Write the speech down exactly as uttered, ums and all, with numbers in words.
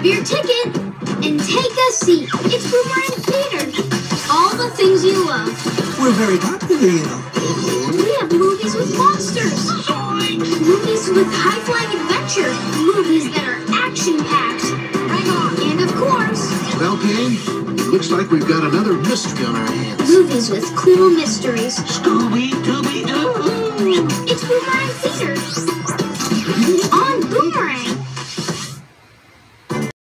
Grab your ticket and take a seat. It's Boomerang Theater. All the things you love. We're very popular, you know. We have movies with monsters. Movies with high-flying adventure. Movies that are action-packed. Hang on. And of course... Well, gang, looks like we've got another mystery on our hands. Movies with cool mysteries. Scooby-Dooby-Doo! It's Boomerang Theater.